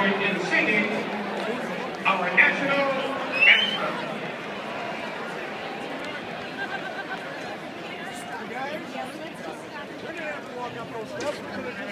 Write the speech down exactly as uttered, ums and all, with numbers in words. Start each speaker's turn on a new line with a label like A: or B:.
A: join in singing our national anthem.
B: We're going to have to walk up those steps.